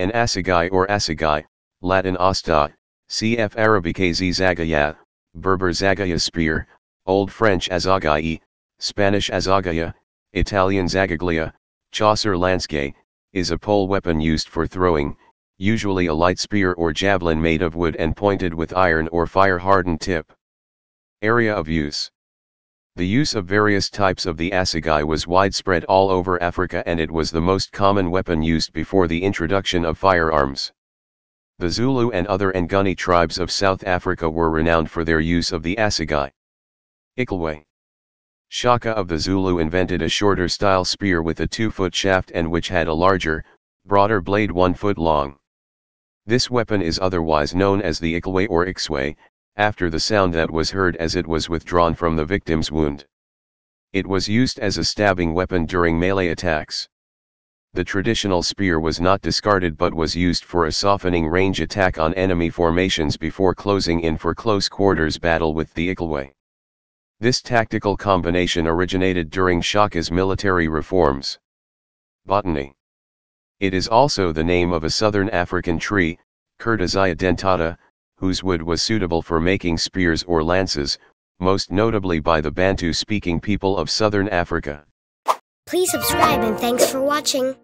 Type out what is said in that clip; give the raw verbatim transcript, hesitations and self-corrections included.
An assegai or assegai, Latin asta, cf. Arabic zagaya, Berber zagaya spear, Old French azzagai, Spanish azzagaya, Italian zaggaglia, Chaucer lansquet, is a pole weapon used for throwing, usually a light spear or javelin made of wood and pointed with iron or fire-hardened tip. Area of use. The use of various types of the assegai was widespread all over Africa, and it was the most common weapon used before the introduction of firearms. The Zulu and other Nguni tribes of South Africa were renowned for their use of the assegai. Ikalwe. Shaka of the Zulu invented a shorter style spear with a two-foot shaft and which had a larger, broader blade one foot long. This weapon is otherwise known as the ikalwe or ixwe, after the sound that was heard as it was withdrawn from the victim's wound. It was used as a stabbing weapon during melee attacks. The traditional spear was not discarded but was used for a softening range attack on enemy formations before closing in for close quarters battle with the ikalwe. This tactical combination originated during Shaka's military reforms. Botany. It is also the name of a southern African tree, Curtisia dentata, whose wood was suitable for making spears or lances, most notably by the Bantu-speaking people of southern Africa. Please subscribe and thanks for watching.